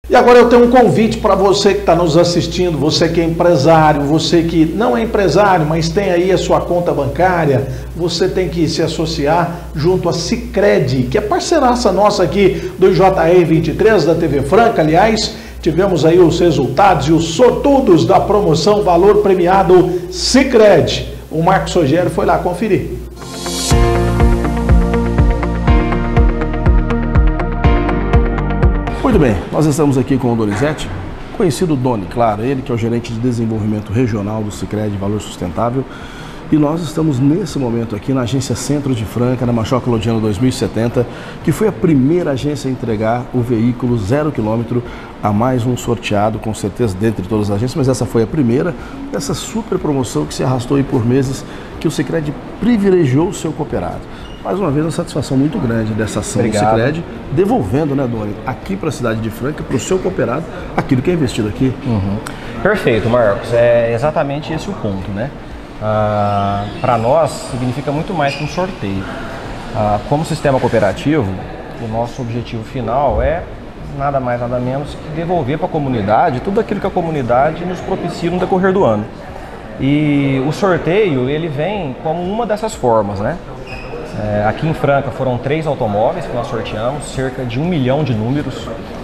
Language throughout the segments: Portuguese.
E agora eu tenho um convite para você que está nos assistindo, você que é empresário, você que não é empresário, mas tem aí a sua conta bancária, você tem que se associar junto a Sicredi, que é parceiraça nossa aqui do JR 23, da TV Franca. Aliás, tivemos aí os resultados e os sortudos da promoção Valor Premiado Sicredi. O Marcos Rogério foi lá conferir. Muito bem, nós estamos aqui com o Donizete, conhecido Doni, claro, ele que é o gerente de desenvolvimento regional do Sicredi Valor Sustentável, e nós estamos nesse momento aqui na agência Centro de Franca, na Major Claudiano 2070, que foi a primeira agência a entregar o veículo 0 km a mais um sorteado, com certeza, dentre todas as agências, mas essa foi a primeira, essa super promoção que se arrastou aí por meses, que o Sicredi privilegiou o seu cooperado. Mais uma vez, uma satisfação muito grande dessa ação do Sicredi, devolvendo, né, Doni, aqui para a cidade de Franca, para o seu cooperado, aquilo que é investido aqui. Perfeito, Marcos. É exatamente esse o ponto, né? Para nós, significa muito mais que um sorteio. Como sistema cooperativo, o nosso objetivo final é nada mais, nada menos que devolver para a comunidade tudo aquilo que a comunidade nos propicia no decorrer do ano. E o sorteio, ele vem como uma dessas formas, né? Aqui em Franca foram 3 automóveis que nós sorteamos, cerca de 1 milhão de números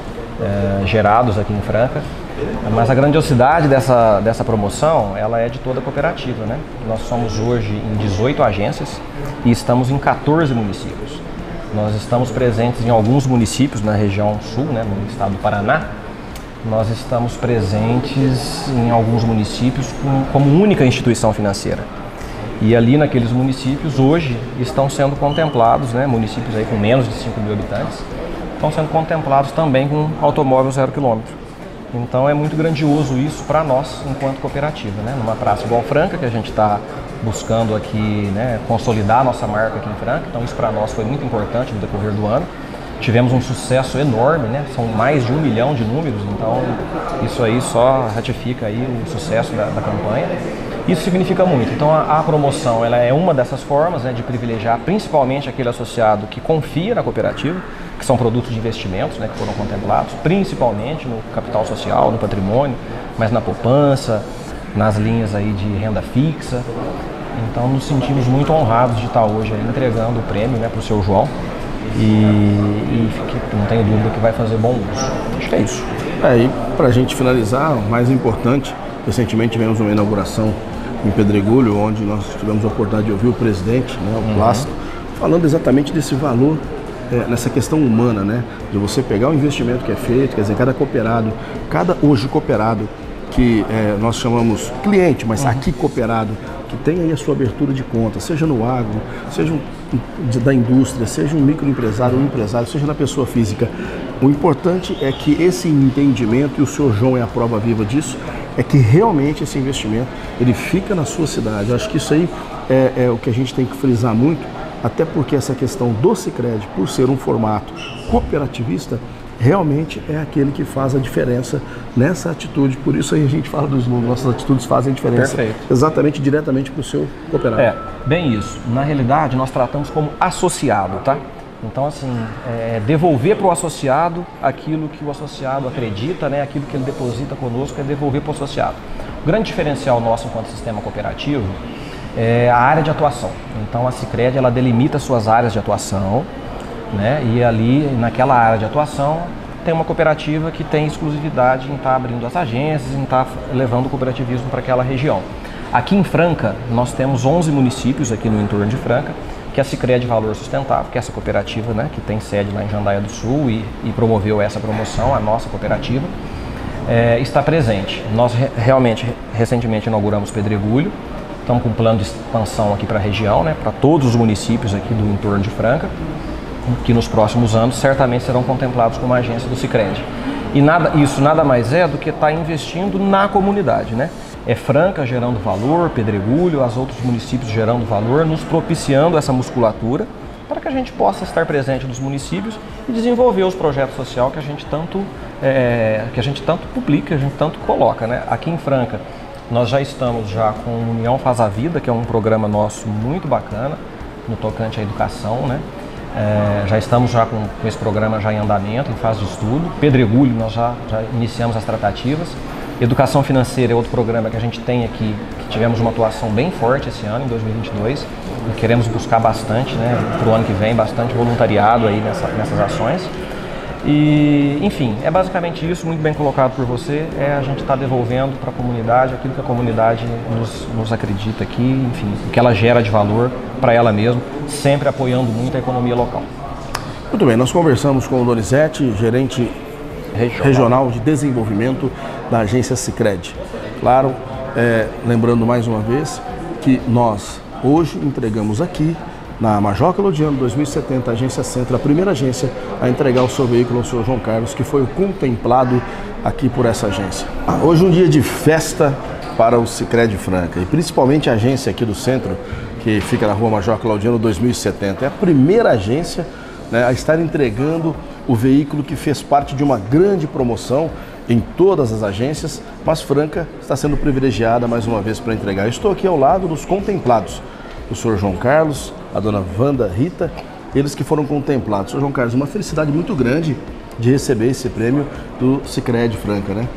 gerados aqui em Franca. Mas a grandiosidade dessa promoção, ela é de toda a cooperativa, né? Nós somos hoje em 18 agências e estamos em 14 municípios. Nós estamos presentes em alguns municípios na região sul, né, no estado do Paraná. Nós estamos presentes em alguns municípios como única instituição financeira. E ali naqueles municípios hoje estão sendo contemplados, né, municípios aí com menos de 5 mil habitantes, estão sendo contemplados também com automóvel 0 km. Então é muito grandioso isso para nós enquanto cooperativa, né? Numa praça igual Franca, que a gente está buscando aqui, né, consolidar a nossa marca aqui em Franca, então isso para nós foi muito importante no decorrer do ano. Tivemos um sucesso enorme, né? São mais de 1 milhão de números, então isso aí só ratifica aí o sucesso da campanha. Isso significa muito. Então a promoção, ela é uma dessas formas, né, de privilegiar principalmente aquele associado que confia na cooperativa, que são produtos de investimentos, né, que foram contemplados, principalmente no capital social, no patrimônio, mas na poupança, nas linhas aí de renda fixa. Então nos sentimos muito honrados de estar hoje aí entregando o prêmio, né, para o seu João. E não tenho dúvida que vai fazer bom uso. Acho que é isso. E para a gente finalizar, o mais importante, recentemente tivemos uma inauguração em Pedregulho, onde nós tivemos a oportunidade de ouvir o presidente, né, o Plácido, falando exatamente desse valor, nessa questão humana, né, de você pegar o investimento que é feito, quer dizer, cada cooperado, hoje cooperado, que nós chamamos cliente, mas aqui cooperado, que tem aí a sua abertura de conta, seja no agro, seja da indústria, seja um microempresário, um empresário, seja na pessoa física. O importante é que esse entendimento, e o senhor João é a prova viva disso, é que realmente esse investimento, ele fica na sua cidade. Eu acho que isso aí é o que a gente tem que frisar muito, até porque essa questão do Sicredi, por ser um formato cooperativista, realmente é aquele que faz a diferença nessa atitude. Por isso aí a gente fala dos números, nossas atitudes fazem a diferença. Perfeito. Exatamente, diretamente para o seu cooperado. Bem isso. Na realidade, nós tratamos como associado, tá? Então, assim, devolver para o associado aquilo que o associado acredita, né? Aquilo que ele deposita conosco, é devolver para o associado. O grande diferencial nosso enquanto sistema cooperativo é a área de atuação. Então, a Sicredi, ela delimita suas áreas de atuação, né? E ali, naquela área de atuação, tem uma cooperativa que tem exclusividade em estar abrindo as agências, em estar levando o cooperativismo para aquela região. Aqui em Franca, nós temos 11 municípios aqui no entorno de Franca, que a Sicredi Valor Sustentável, que é essa cooperativa, né, que tem sede lá em Jandaia do Sul e promoveu essa promoção, a nossa cooperativa, está presente. Nós realmente, recentemente, inauguramos Pedregulho, estamos com um plano de expansão aqui para a região, né, para todos os municípios aqui do entorno de Franca, que nos próximos anos certamente serão contemplados como agência do Sicredi. E isso nada mais é do que estar investindo na comunidade, né? É Franca gerando valor, Pedregulho, os outros municípios gerando valor, nos propiciando essa musculatura para que a gente possa estar presente nos municípios e desenvolver os projetos sociais que a gente tanto publica, que a gente tanto coloca, né? Aqui em Franca, nós já estamos com o União Faz a Vida, que é um programa nosso muito bacana no tocante à educação, né? Já estamos com esse programa já em andamento, em fase de estudo. Pedregulho, nós já iniciamos as tratativas. Educação financeira é outro programa que a gente tem aqui, que tivemos uma atuação bem forte esse ano, em 2022. E queremos buscar bastante, né, para o ano que vem, bastante voluntariado aí nessas ações. E, enfim, é basicamente isso, muito bem colocado por você, a gente está devolvendo para a comunidade aquilo que a comunidade nos acredita aqui, enfim, o que ela gera de valor para ela mesma, sempre apoiando muito a economia local. Muito bem, nós conversamos com o Donizete, gerente regional de desenvolvimento da agência Sicredi. Claro, lembrando mais uma vez que nós hoje entregamos aqui na Major Claudiano 2070, a agência Centro, a primeira agência a entregar o seu veículo ao senhor João Carlos, que foi o contemplado aqui por essa agência. Hoje um dia de festa para o Sicredi Franca, e principalmente a agência aqui do centro, que fica na rua Major Claudiano 2070. É a primeira agência, né, a estar entregando o veículo que fez parte de uma grande promoção em todas as agências, mas Franca está sendo privilegiada mais uma vez para entregar. Eu estou aqui ao lado dos contemplados, o senhor João Carlos, a dona Wanda Rita, eles que foram contemplados. Senhor João Carlos, uma felicidade muito grande de receber esse prêmio do Sicredi Franca, né?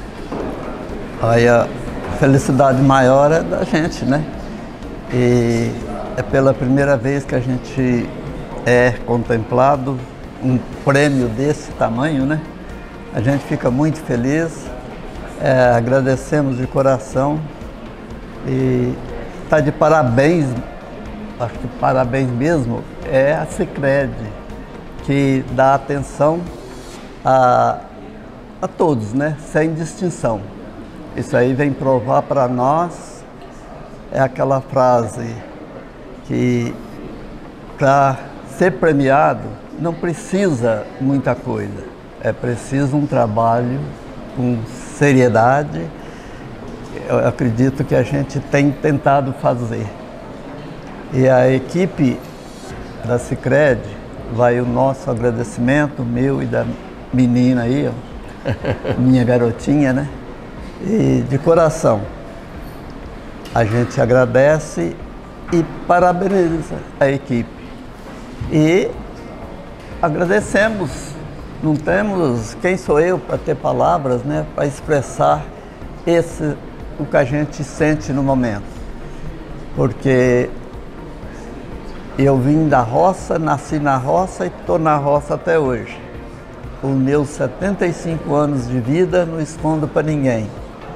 Olha, a felicidade maior é da gente, né? E é pela primeira vez que a gente é contemplado, um prêmio desse tamanho, né? A gente fica muito feliz, agradecemos de coração e está de parabéns, acho que parabéns mesmo, é a Sicredi, que dá atenção a todos, né? Sem distinção. Isso aí vem provar para nós, é aquela frase que para ser premiado não precisa muita coisa, é preciso um trabalho com seriedade. Eu acredito que a gente tem tentado fazer. E a equipe da Sicredi, vai o nosso agradecimento, meu e da menina aí, ó, minha garotinha, né? E de coração, a gente agradece e parabeniza a equipe. E agradecemos, não temos, quem sou eu para ter palavras, né, para expressar o que a gente sente no momento. Porque eu vim da roça, nasci na roça e estou na roça até hoje. Os meus 75 anos de vida não escondo para ninguém.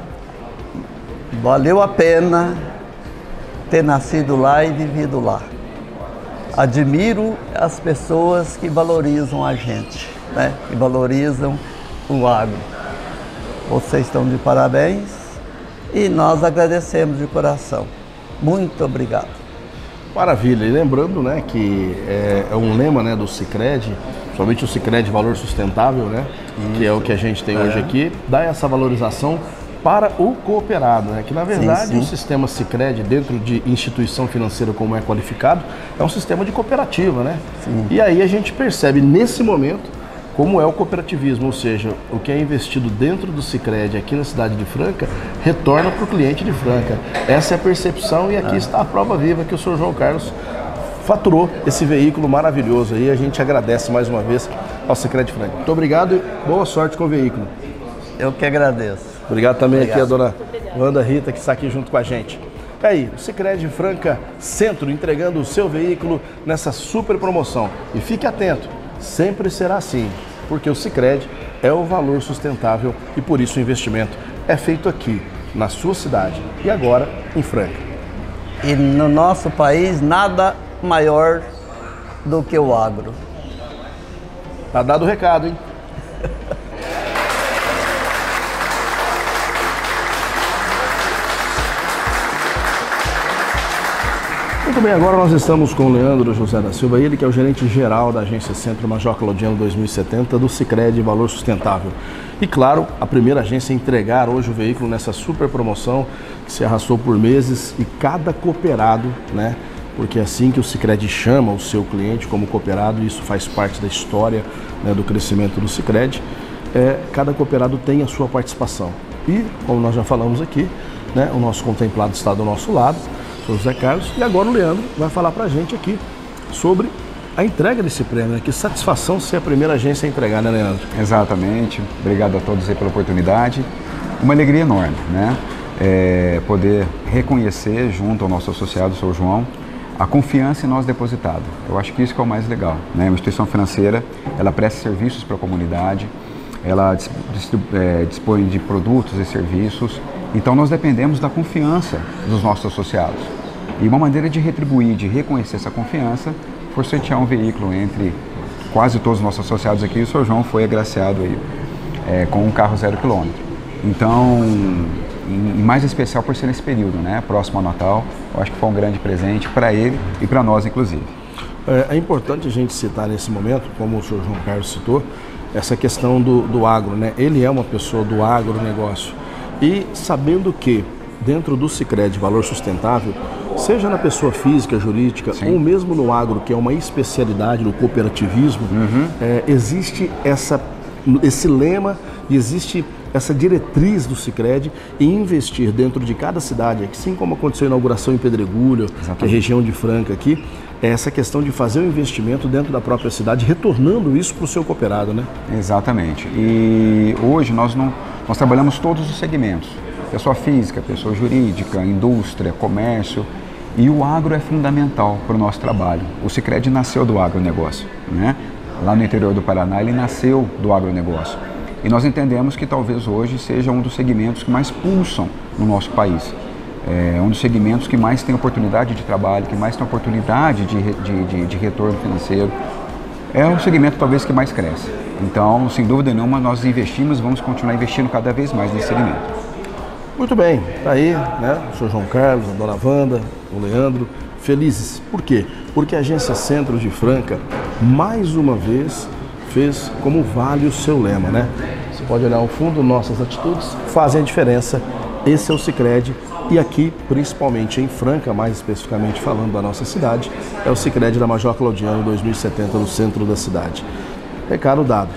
Valeu a pena ter nascido lá e vivido lá. Admiro as pessoas que valorizam a gente, né? Que valorizam o agro. Vocês estão de parabéns e nós agradecemos de coração. Muito obrigado. Maravilha, e lembrando, né, que é um lema, né, do Sicredi, somente o Sicredi Valor Sustentável, né, que é o que a gente tem hoje aqui, dá essa valorização para o cooperado, né, que na verdade o sistema Sicredi, dentro de instituição financeira como é qualificado, é um sistema de cooperativa, né? E aí a gente percebe nesse momento como é o cooperativismo, ou seja, o que é investido dentro do Sicredi aqui na cidade de Franca, retorna para o cliente de Franca. Essa é a percepção e aqui está a prova viva que o senhor João Carlos faturou esse veículo maravilhoso aí. A gente agradece mais uma vez ao Sicredi Franca. Muito obrigado e boa sorte com o veículo. Eu que agradeço. Obrigado também aqui a dona Wanda Rita, que está aqui junto com a gente. É aí, o Sicredi Franca Centro entregando o seu veículo nessa super promoção. E fique atento, sempre será assim, porque o Sicredi é o valor sustentável e por isso o investimento é feito aqui, na sua cidade e agora em Franca. E no nosso país, nada maior do que o agro. Tá dado o recado, hein? Muito bem, agora nós estamos com o Leandro José da Silva, ele que é o gerente geral da agência Centro Major Claudiano 2070 do Sicredi Valor Sustentável. E claro, a primeira agência a entregar hoje o veículo nessa super promoção que se arrastou por meses e cada cooperado, né? Porque é assim que o Sicredi chama o seu cliente como cooperado, e isso faz parte da história, né, do crescimento do Sicredi. Cada cooperado tem a sua participação. E, como nós já falamos aqui, né, o nosso contemplado está do nosso lado, o José Carlos, e agora o Leandro vai falar para a gente aqui sobre a entrega desse prêmio, né? Que satisfação ser a primeira agência a entregar, né, Leandro? Exatamente. Obrigado a todos aí pela oportunidade. Uma alegria enorme, né? Poder reconhecer junto ao nosso associado, o Sr. João, a confiança em nós depositado. Eu acho que isso que é o mais legal, né? Uma instituição financeira, ela presta serviços para a comunidade, ela dispõe de produtos e serviços, então nós dependemos da confiança dos nossos associados. E uma maneira de retribuir, de reconhecer essa confiança, foi sortear um veículo entre quase todos os nossos associados aqui, e o Sr. João foi agraciado aí, com um carro 0 km. Então, e mais especial por ser nesse período, né? Próximo ao Natal, eu acho que foi um grande presente para ele e para nós, inclusive. É importante a gente citar nesse momento, como o Sr. João Carlos citou, essa questão do agro, né? Ele é uma pessoa do agronegócio e sabendo que dentro do Sicredi Valor Sustentável, seja na pessoa física, jurídica, sim, ou mesmo no agro, que é uma especialidade no cooperativismo, existe esse lema e existe essa diretriz do Sicredi em investir dentro de cada cidade, assim como aconteceu a inauguração em Pedregulho, que é a região de Franca aqui, é essa questão de fazer um investimento dentro da própria cidade, retornando isso para o seu cooperado, né? Exatamente. E hoje nós trabalhamos todos os segmentos, pessoa física, pessoa jurídica, indústria, comércio, e o agro é fundamental para o nosso trabalho. O Sicredi nasceu do agronegócio, né? Lá no interior do Paraná ele nasceu do agronegócio. E nós entendemos que talvez hoje seja um dos segmentos que mais pulsam no nosso país. É um dos segmentos que mais tem oportunidade de trabalho, que mais tem oportunidade de retorno financeiro. É o segmento talvez que mais cresce. Então, sem dúvida nenhuma, nós investimos e vamos continuar investindo cada vez mais nesse segmento. Muito bem, tá aí, né? O Sr. João Carlos, a Dona Wanda, o Leandro, felizes. Por quê? Porque a Agência Centro de Franca, mais uma vez, fez como vale o seu lema, né? Você pode olhar ao fundo, nossas atitudes fazem a diferença. Esse é o Sicredi e aqui, principalmente em Franca, mais especificamente falando da nossa cidade, é o Sicredi da Major Claudiano 2070 no centro da cidade. Recado dado.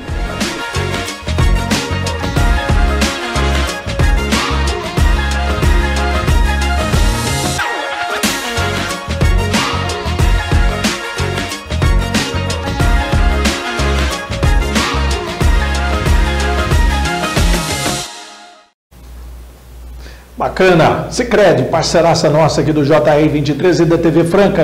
Bacana. Sicredi, parceiraça nossa aqui do JR 23 e da TV Franca.